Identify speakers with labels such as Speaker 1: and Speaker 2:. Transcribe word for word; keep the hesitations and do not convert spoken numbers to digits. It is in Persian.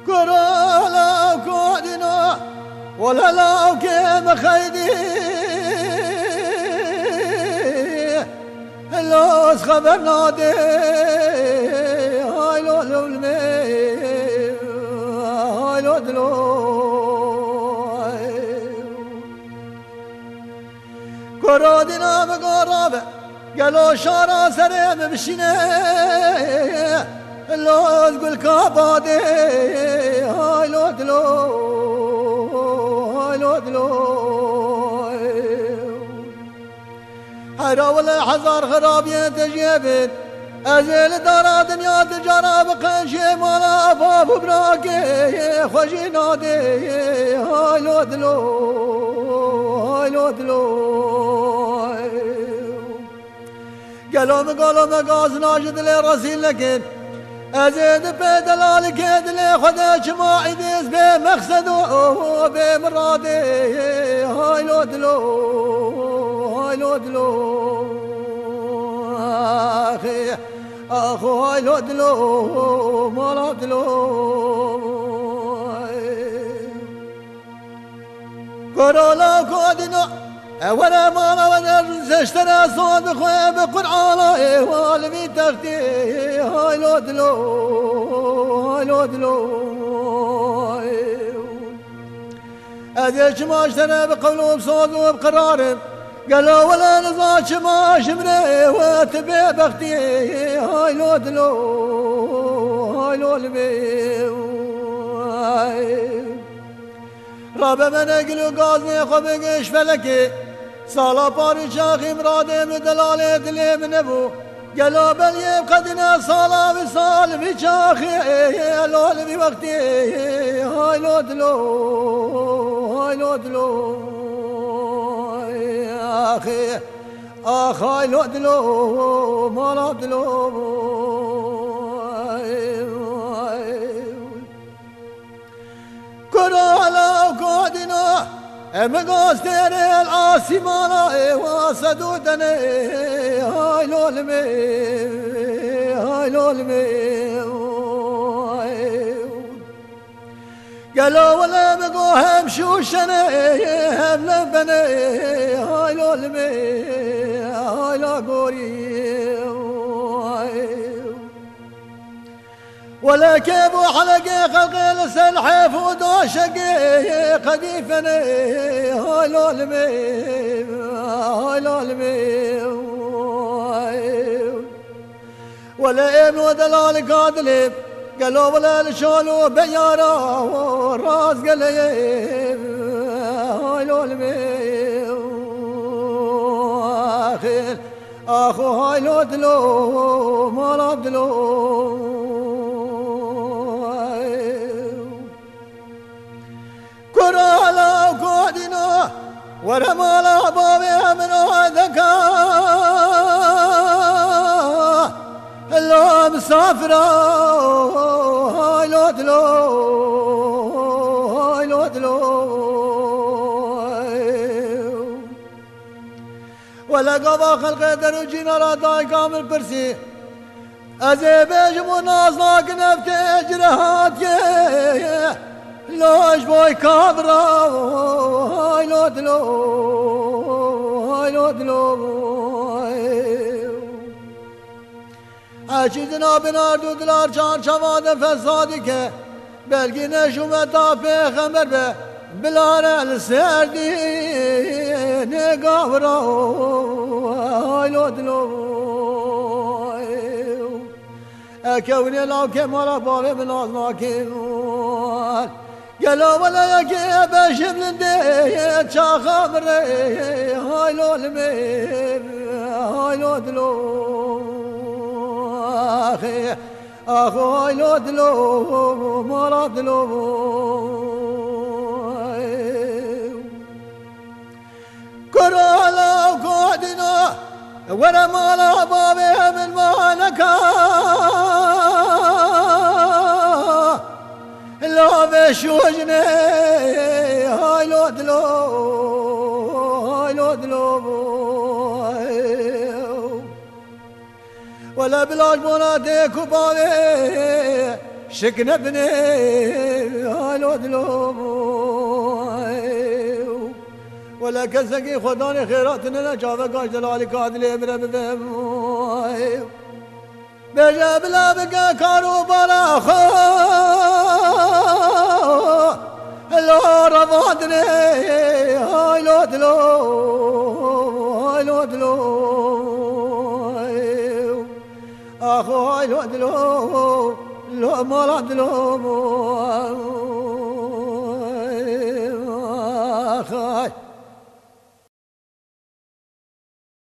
Speaker 1: كرالا كودنا ولا لا كيم خيدي لوس خبر نادي هاي لو المي هاي لو دلو كرادنا مقرب قالوا شارع سريم بشينه لوس قل كابادي هاي لو دلو هاي لو دلو حيرا ولا حزار خراب يتجيبت أزيل دارا دنيا تجارة بقنشي مالا أفاف براكي خوشي نادي هاي لو دلو هاي لو دلو قالوا مقالوا مقاس ناجد لي رسيل لكن أزيد بدلال كيد لي خدا شماعي ديس بمقصد وبمرادي هاي لو دلو هاي لو دلو أخي أخو هاي لو دلو مالا دلو كورولا كودنا ولا مالا ولا اشترى صوت بخوي بقرعانا والبي تختي هاي لو دلو هاي لو دلو أديش ما اشترى بقولوا بصوت وبقرار قالوا ولا نزاش ما شمري وتبي بختي هاي لو دلو هاي لو البي رابع من اقلو قاضني خبقش فلكي سالا باري شاخي مرادي من دلالي دلي من ابو قالوا بل يبقدنا سالا بسال في شاخي لو البي وقتي هاي لو دلو هاي لو دلو أخي أخ هاي لو دلو مالا دلو كرالا وكودنا مقاس تيري العاصي مالا واسدودني هاي لو المي هاي لو المي قالوا ولا مقو هم شوشني هم لبني هاي لو المي هاي لو قوري ولا كيف حلقي خلقي لسلحف ودوشقي قديفني هاي لو المي هاي لو المي ولا ابن ودلال قادلب قالوا ولا لشالوا بيارا والراس قلي هاي لو المي اخي اخو هاي لو دلو مالا دلو كرالا وكودنا ورا مالا بابي من ذكا الله مسافرة هاي لو دلو هاي لو دلو ولا قضا خلق دروجينا لا داي كامل برسي أزي بيجمو ناس ناك نفتي اجرهاتي لوش بوي كابرا هاي لو دلو هاي لو دلو عشيدنا بناردو دلار چار شواد فسادی که بلگی نشومه تا پیغمبر به بلار السردی نگاه را های لو دلو اکونی لاو که مارا بابه بناز ناکیم گلا ولا یکی بشم لنده چا خبره های لو المیر های لو دلو أخي أخو هاي لو دلو مالا دلو كرالا وكودنا ورا مالا بابي من مالكا لا بشوجني هاي لو دلو هاي لو دلو ولا بلاش مناديك وبابي شكنا بني هالو دلو ولا كسكي خداني خيراتنا نجابة قاش دلالي كادلي امرا بفهم بجا بلا بقى كارو برا خو لو رفضني هاي لو دلو هاي لو دلو اخو هاي لو دلو لو مالا دلو